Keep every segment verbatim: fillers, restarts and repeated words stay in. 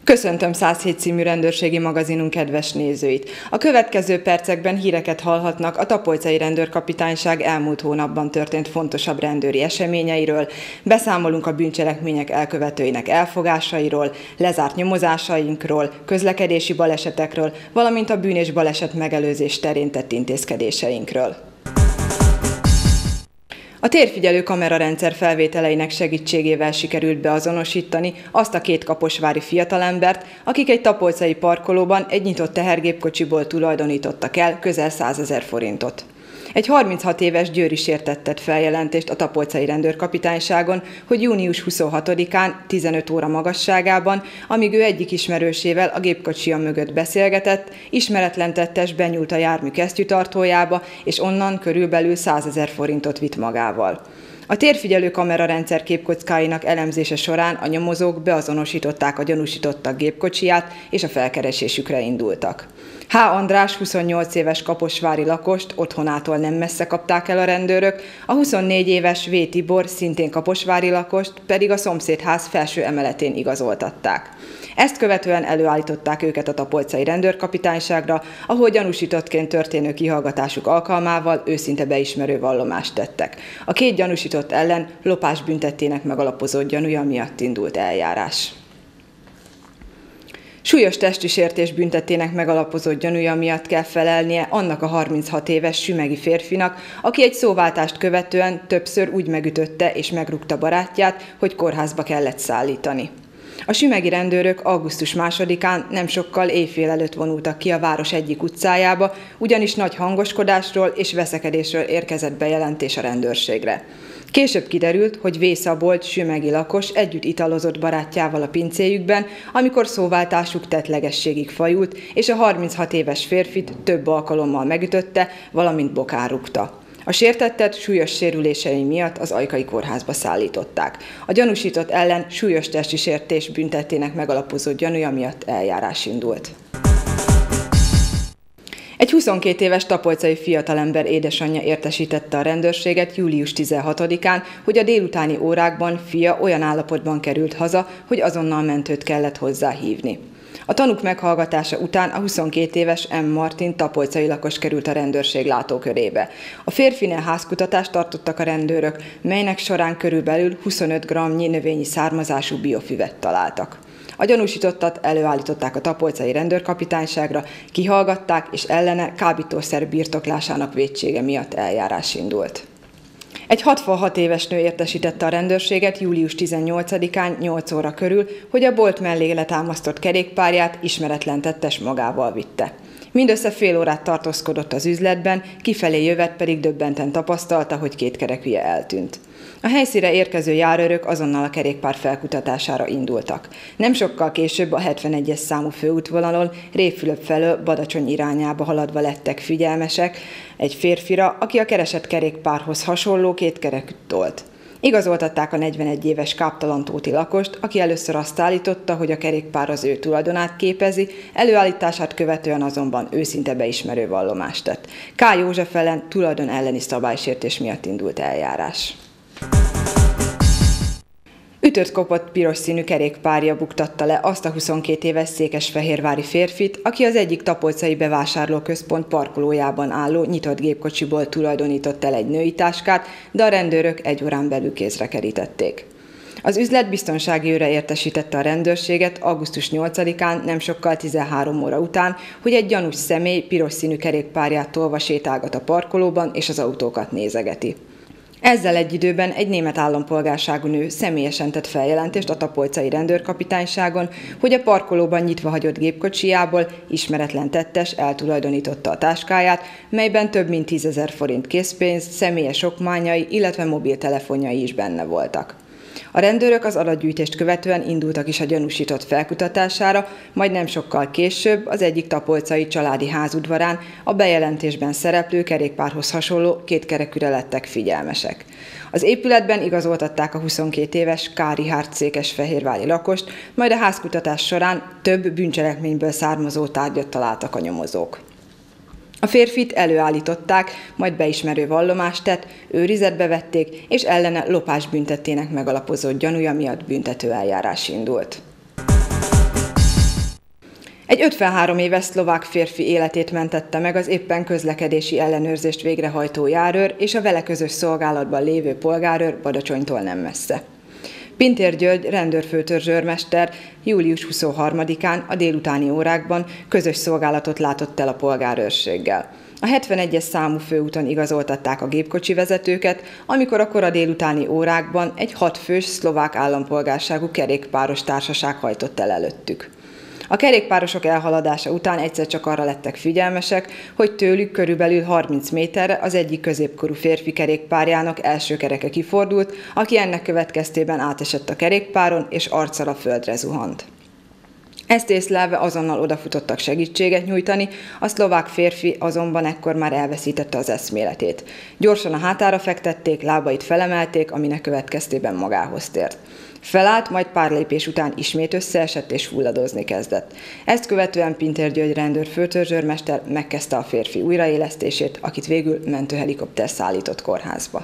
Köszöntöm száz hét című rendőrségi magazinunk kedves nézőit! A következő percekben híreket hallhatnak a Tapolcai Rendőrkapitányság elmúlt hónapban történt fontosabb rendőri eseményeiről, beszámolunk a bűncselekmények elkövetőinek elfogásairól, lezárt nyomozásainkról, közlekedési balesetekről, valamint a bűn- és baleset megelőzés terén tett intézkedéseinkről. A térfigyelő kamerarendszer felvételeinek segítségével sikerült beazonosítani azt a két kaposvári fiatalembert, akik egy tapolcai parkolóban egy nyitott tehergépkocsiból tulajdonítottak el közel százezer forintot. Egy harminchat éves győri sért tett feljelentést a Tapolcai Rendőrkapitányságon, hogy június huszonhatodikán tizenöt óra magasságában, amíg ő egyik ismerősével a gépkocsia mögött beszélgetett, ismeretlen tettes benyúlt a jármű kesztyűtartójába, és onnan körülbelül százezer forintot vitt magával. A térfigyelő kamerarendszer képkockáinak elemzése során a nyomozók beazonosították a gyanúsítottak gépkocsiját, és a felkeresésükre indultak. H. András huszonnyolc éves kaposvári lakost otthonától nem messze kapták el a rendőrök, a huszonnégy éves V. Tibor szintén kaposvári lakost pedig a szomszédház felső emeletén igazoltatták. Ezt követően előállították őket a Tapolcai Rendőrkapitányságra, ahol gyanúsítottként történő kihallgatásuk alkalmával őszinte beismerő vallomást tettek. A két gyanúsított ellen lopás büntettének megalapozott gyanúja miatt indult eljárás. Súlyos testi sértés büntettének megalapozott gyanúja miatt kell felelnie annak a harminchat éves sümegi férfinak, aki egy szóváltást követően többször úgy megütötte és megrúgta barátját, hogy kórházba kellett szállítani. A sümegi rendőrök augusztus másodikán nem sokkal éjfél előtt vonultak ki a város egyik utcájába, ugyanis nagy hangoskodásról és veszekedésről érkezett bejelentés a rendőrségre. Később kiderült, hogy V. Szabolcs sümegi lakos együtt italozott barátjával a pincéjükben, amikor szóváltásuk tettlegességig fajult, és a harminchat éves férfit több alkalommal megütötte, valamint bokán rúgta. A sértettet súlyos sérülései miatt az Ajkai kórházba szállították. A gyanúsított ellen súlyos testi sértés büntettének megalapozott gyanúja miatt eljárás indult. Egy huszonkét éves tapolcai fiatalember édesanyja értesítette a rendőrséget július tizenhatodikán, hogy a délutáni órákban fia olyan állapotban került haza, hogy azonnal mentőt kellett hozzá hívni. A tanúk meghallgatása után a huszonkét éves M. Martin tapolcai lakos került a rendőrség látókörébe. A férfinél házkutatást tartottak a rendőrök, melynek során körülbelül huszonöt grammnyi növényi származású biofüvet találtak. A gyanúsítottat előállították a Tapolcai Rendőrkapitányságra, kihallgatták, és ellene kábítószer birtoklásának vétsége miatt eljárás indult. Egy hatvanhat éves nő értesítette a rendőrséget július tizennyolcadikán nyolc óra körül, hogy a bolt mellé letámasztott kerékpárját ismeretlen tettes magával vitte. Mindössze fél órát tartózkodott az üzletben, kifelé jövet pedig döbbenten tapasztalta, hogy két kerekűje eltűnt. A helyszínre érkező járőrök azonnal a kerékpár felkutatására indultak. Nem sokkal később a hetvenegyes számú főútvonalon Révfülöp felől Badacsony irányába haladva lettek figyelmesek egy férfira, aki a keresett kerékpárhoz hasonló két kerekűt tolt. Igazoltatták a negyvenegy éves káptalantóti lakost, aki először azt állította, hogy a kerékpár az ő tulajdonát képezi, előállítását követően azonban őszinte beismerő vallomást tett. K. József ellen tulajdon elleni szabálysértés miatt indult eljárás. Ütött kopott piros színű kerékpárja buktatta le azt a huszonkét éves székesfehérvári férfit, aki az egyik tapolcai bevásárlóközpont parkolójában álló nyitott gépkocsiból tulajdonított el egy női táskát, de a rendőrök egy órán belül kézre kerítették. Az üzlet biztonsági őre értesítette a rendőrséget augusztus nyolcadikán nem sokkal tizenhárom óra után, hogy egy gyanús személy piros színű kerékpárját tolva sétálgat a parkolóban és az autókat nézegeti. Ezzel egy időben egy német állampolgárságú nő személyesen tett feljelentést a Tapolcai Rendőrkapitányságon, hogy a parkolóban nyitva hagyott gépkocsijából ismeretlen tettes eltulajdonította a táskáját, melyben több mint tízezer forint készpénz, személyes okmányai, illetve mobiltelefonjai is benne voltak. A rendőrök az adatgyűjtést követően indultak is a gyanúsított felkutatására, majd nem sokkal később az egyik tapolcai családi ház udvarán a bejelentésben szereplő kerékpárhoz hasonló két kerekűre lettek figyelmesek. Az épületben igazoltatták a huszonkét éves K. Richárd székesfehérvári lakost, majd a házkutatás során több bűncselekményből származó tárgyat találtak a nyomozók. A férfit előállították, majd beismerő vallomást tett, őrizetbe vették, és ellene lopás büntettének megalapozott gyanúja miatt büntetőeljárás indult. Egy ötvenhárom éves szlovák férfi életét mentette meg az éppen közlekedési ellenőrzést végrehajtó járőr és a vele közös szolgálatban lévő polgárőr Badacsonytól nem messze. Pintér György rendőrfőtörzsőrmester július huszonharmadikán a délutáni órákban közös szolgálatot látott el a polgárőrséggel. A hetvenegyes számú főúton igazoltatták a gépkocsi vezetőket, amikor a kora délutáni órákban egy hatfős szlovák állampolgárságú kerékpáros társaság hajtott el előttük. A kerékpárosok elhaladása után egyszer csak arra lettek figyelmesek, hogy tőlük körülbelül harminc méterre az egyik középkorú férfi kerékpárjának első kereke kifordult, aki ennek következtében átesett a kerékpáron és arccal a földre zuhant. Ezt észlelve azonnal odafutottak segítséget nyújtani, a szlovák férfi azonban ekkor már elveszítette az eszméletét. Gyorsan a hátára fektették, lábait felemelték, aminek következtében magához tért. Felállt, majd pár lépés után ismét összeesett és fulladozni kezdett. Ezt követően Pintér György rendőrfőtörzsőrmester megkezdte a férfi újraélesztését, akit végül mentőhelikopter szállított kórházba.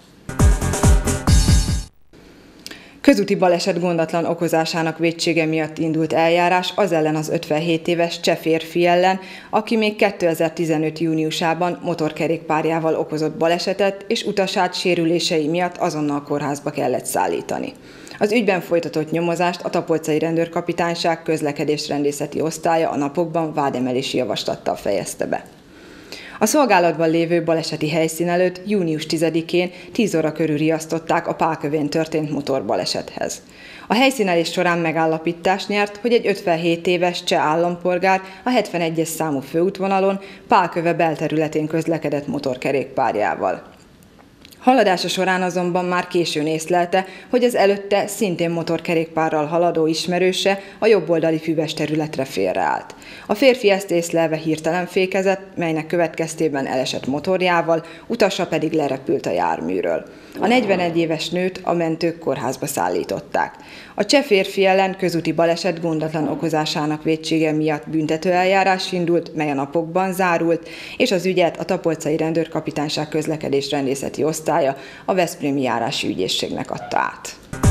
Közúti baleset gondatlan okozásának vétsége miatt indult eljárás az ellen az ötvenhét éves cseh férfi ellen, aki még kétezer-tizenöt júniusában motorkerékpárjával okozott balesetet, és utasát sérülései miatt azonnal kórházba kellett szállítani. Az ügyben folytatott nyomozást a Tapolcai Rendőrkapitányság közlekedésrendészeti osztálya a napokban vádemelési javaslattal fejezte be. A szolgálatban lévő baleseti helyszín előtt június tizedikén tíz óra körül riasztották a Pálkövén történt motorbalesethez. A helyszínelés során megállapítást nyert, hogy egy ötvenhét éves cseh állampolgár a hetvenegyes számú főútvonalon Pálköve belterületén közlekedett motorkerékpárjával. Haladása során azonban már későn észlelte, hogy az előtte szintén motorkerékpárral haladó ismerőse a jobboldali füves területre félreállt. A férfi ezt észlelve hirtelen fékezett, melynek következtében elesett motorjával, utasa pedig lerepült a járműről. A negyvenegy éves nőt a mentők kórházba szállították. A cseh férfi ellen közúti baleset gondatlan okozásának vétsége miatt büntetőeljárás indult, mely a napokban zárult, és az ügyet a Tapolcai Rendőrkapitányság közlekedésrendészeti osztálya a Veszprémi járási ügyészségnek adta át.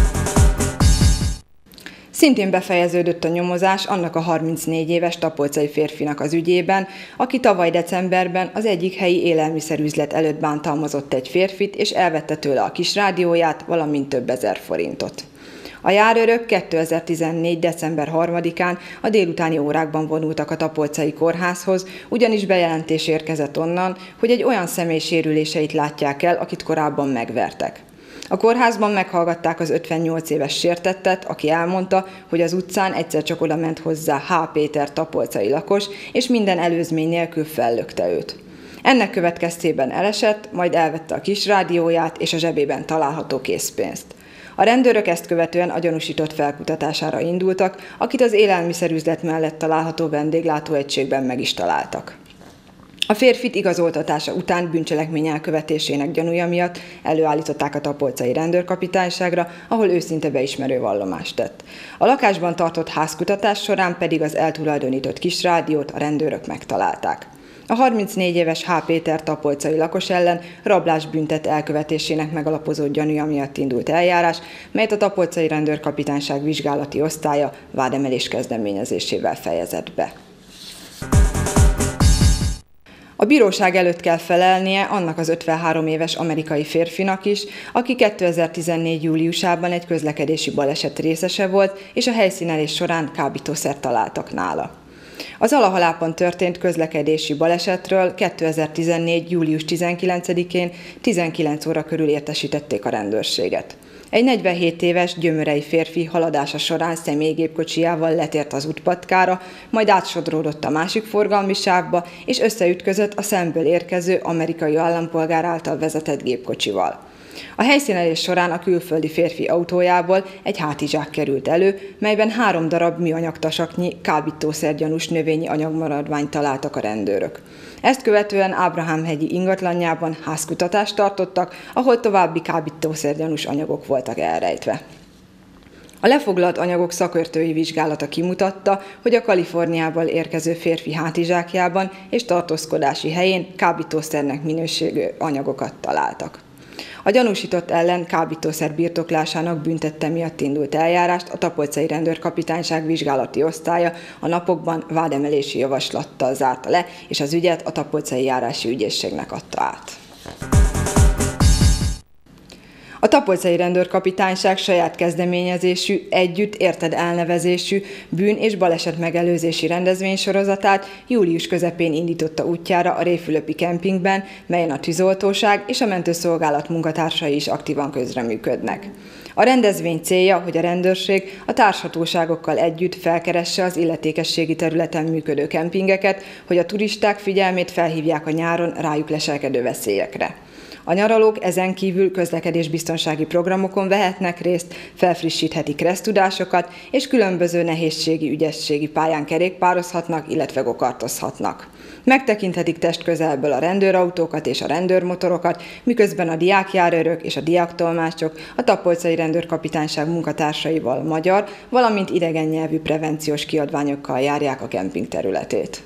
Szintén befejeződött a nyomozás annak a harmincnégy éves tapolcai férfinak az ügyében, aki tavaly decemberben az egyik helyi élelmiszerüzlet előtt bántalmazott egy férfit, és elvette tőle a kisrádióját, valamint több ezer forintot. A járőrök kétezer-tizennégy december harmadikán a délutáni órákban vonultak a Tapolcai kórházhoz, ugyanis bejelentés érkezett onnan, hogy egy olyan személy sérüléseit látják el, akit korábban megvertek. A kórházban meghallgatták az ötvennyolc éves sértettet, aki elmondta, hogy az utcán egyszer csak oda ment hozzá H. Péter tapolcai lakos, és minden előzmény nélkül fellökte őt. Ennek következtében elesett, majd elvette a kisrádióját és a zsebében található készpénzt. A rendőrök ezt követően a gyanúsított felkutatására indultak, akit az élelmiszerüzlet mellett található vendéglátóegységben meg is találtak. A férfit igazoltatása után bűncselekmény elkövetésének gyanúja miatt előállították a Tapolcai Rendőrkapitányságra, ahol őszinte beismerő vallomást tett. A lakásban tartott házkutatás során pedig az eltulajdonított kisrádiót a rendőrök megtalálták. A harmincnégy éves H. Péter tapolcai lakos ellen rablásbüntet elkövetésének megalapozott gyanúja miatt indult eljárás, melyet a Tapolcai Rendőrkapitányság vizsgálati osztálya vádemelés kezdeményezésével fejezett be. A bíróság előtt kell felelnie annak az ötvenhárom éves amerikai férfinak is, aki kétezer-tizennégy júliusában egy közlekedési baleset részese volt, és a helyszínelés során kábítószert találtak nála. Az Alahalápon történt közlekedési balesetről kétezer-tizennégy július tizenkilencedikén tizenkilenc óra körül értesítették a rendőrséget. Egy negyvenhét éves gyömörei férfi haladása során személygépkocsijával letért az útpatkára, majd átsodródott a másik forgalmi sávba, és összeütközött a szemből érkező amerikai állampolgár által vezetett gépkocsival. A helyszínelés során a külföldi férfi autójából egy hátizsák került elő, melyben három darab műanyagtasaknyi kábítószergyanús növényi anyagmaradványt találtak a rendőrök. Ezt követően Ábrahámhegyi ingatlanjában házkutatást tartottak, ahol további kábítószergyanús anyagok voltak elrejtve. A lefoglalt anyagok szakértői vizsgálata kimutatta, hogy a Kaliforniából érkező férfi hátizsákjában és tartózkodási helyén kábítószernek minősülő anyagokat találtak. A gyanúsított ellen kábítószer birtoklásának büntette miatt indult eljárást a Tapolcai Rendőrkapitányság vizsgálati osztálya a napokban vádemelési javaslattal zárta le, és az ügyet a Tapolcai Járási Ügyészségnek adta át. A Tapolcai Rendőrkapitányság saját kezdeményezésű, Együtt érted elnevezésű bűn- és baleset megelőzési rendezvénysorozatát július közepén indította útjára a Réfülöpi kempingben, melyen a tűzoltóság és a mentőszolgálat munkatársai is aktívan közreműködnek. A rendezvény célja, hogy a rendőrség a társhatóságokkal együtt felkeresse az illetékességi területen működő kempingeket, hogy a turisták figyelmét felhívják a nyáron rájuk leselkedő veszélyekre. A nyaralók ezen kívül közlekedésbiztonsági programokon vehetnek részt, felfrissíthetik resztudásokat, és különböző nehézségi, ügyességi pályán kerékpározhatnak, illetve gokartozhatnak. Megtekinthetik testközelből a rendőrautókat és a rendőrmotorokat, miközben a diákjárőrök és a diáktolmácsok a Tapolcai Rendőrkapitányság munkatársaival magyar, valamint idegen nyelvű prevenciós kiadványokkal járják a kemping területét.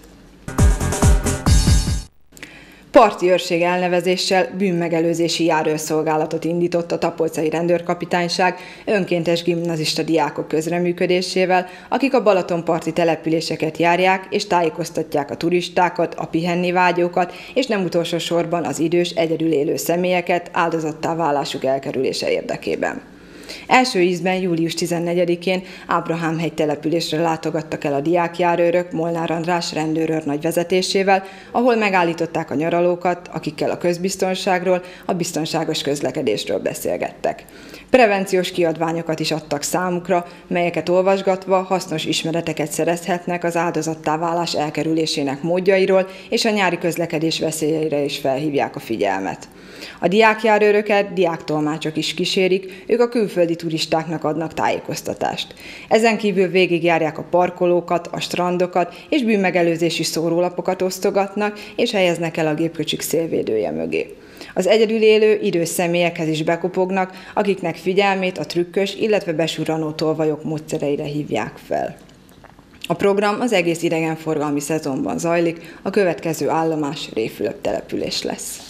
Parti őrség elnevezéssel bűnmegelőzési járőrszolgálatot indított a Tapolcai Rendőrkapitányság önkéntes gimnazista diákok közreműködésével, akik a balatonparti településeket járják és tájékoztatják a turistákat, a pihenni vágyókat, és nem utolsó sorban az idős, egyedül élő személyeket áldozattá válásuk elkerülése érdekében. Első ízben július tizennegyedikén Ábrahámhegy településre látogattak el a diákjárőrök Molnár András rendőrőrnagy vezetésével, ahol megállították a nyaralókat, akikkel a közbiztonságról, a biztonságos közlekedésről beszélgettek. Prevenciós kiadványokat is adtak számukra, melyeket olvasgatva hasznos ismereteket szerezhetnek az áldozattá válás elkerülésének módjairól, és a nyári közlekedés veszélyeire is felhívják a figyelmet. A diákjárőröket diáktolmácsok is kísérik, ők a külföldi turistáknak adnak tájékoztatást. Ezen kívül végigjárják a parkolókat, a strandokat, és bűnmegelőzési szórólapokat osztogatnak, és helyeznek el a gépkocsik szélvédője mögé. Az egyedül élő, idős személyekhez is bekopognak, akiknek figyelmét a trükkös, illetve besurranó tolvajok módszereire hívják fel. A program az egész idegenforgalmi szezonban zajlik, a következő állomás Réfülöp település lesz.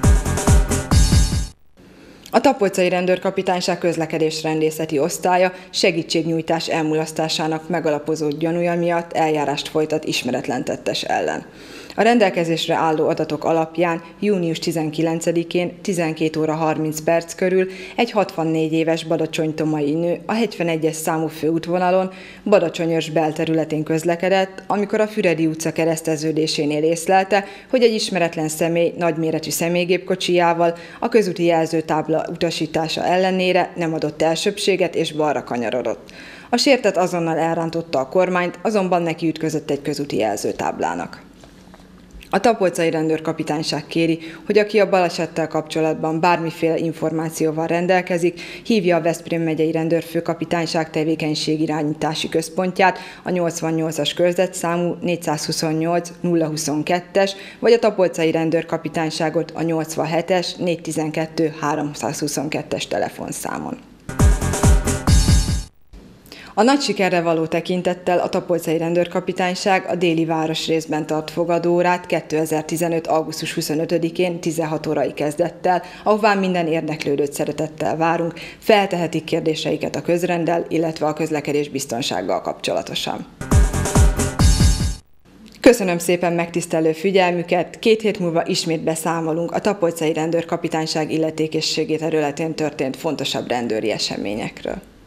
A Tapolcai Rendőrkapitányság közlekedésrendészeti osztálya segítségnyújtás elmulasztásának megalapozott gyanúja miatt eljárást folytat ismeretlen tettes ellen. A rendelkezésre álló adatok alapján június tizenkilencedikén tizenkét óra harminc perc körül egy hatvannégy éves badacsonytomai nő a hetvenegyes számú főútvonalon Badacsonyörs belterületén közlekedett, amikor a Füredi utca kereszteződésénél észlelte, hogy egy ismeretlen személy nagyméretű személygépkocsijával a közúti jelzőtábla utasítása ellenére nem adott elsöbbséget és balra kanyarodott. A sértett azonnal elrántotta a kormányt, azonban neki ütközött egy közúti jelzőtáblának. A Tapolcai Rendőrkapitányság kéri, hogy aki a balesettel kapcsolatban bármiféle információval rendelkezik, hívja a Veszprém megyei rendőrfőkapitányság tevékenységirányítási központját, a nyolcvannyolcas körzetszámú négyszázhuszonnyolc nulla huszonkettes, vagy a Tapolcai Rendőrkapitányságot a nyolcvanhetes négyszáztizenkettő háromszázhuszonkettes telefonszámon. A nagy sikerre való tekintettel a Tapolcai Rendőrkapitányság a déli városrészben tart fogadóórát kétezer-tizenöt. augusztus huszonötödikén tizenhat órai kezdettel, ahová minden érdeklődőt szeretettel várunk, feltehetik kérdéseiket a közrenddel, illetve a közlekedés biztonsággal kapcsolatosan. Köszönöm szépen megtisztelő figyelmüket, két hét múlva ismét beszámolunk a Tapolcai Rendőrkapitányság illetékességi területén történt fontosabb rendőri eseményekről.